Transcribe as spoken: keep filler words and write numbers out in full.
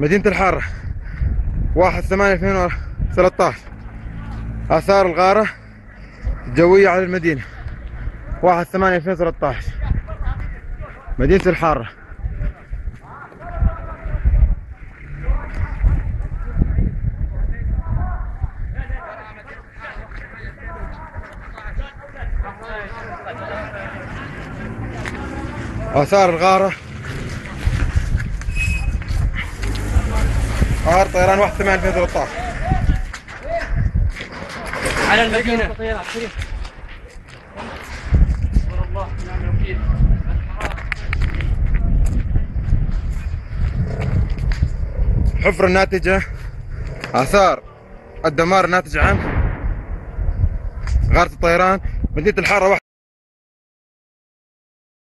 مدينة الحارة واحد ثمانية ألفين وثلاثة عشر. آثار الغارة الجوية على المدينة واحد ثمانية ألفين وثلاثة عشر. مدينة الحارة. آثار الغارة غار طيران واحد ثمانية ألفين وثلاثة عشر على المدينة. حفرة الناتجة آثار الدمار الناتج عن غارة الطيران مدينة الحارة.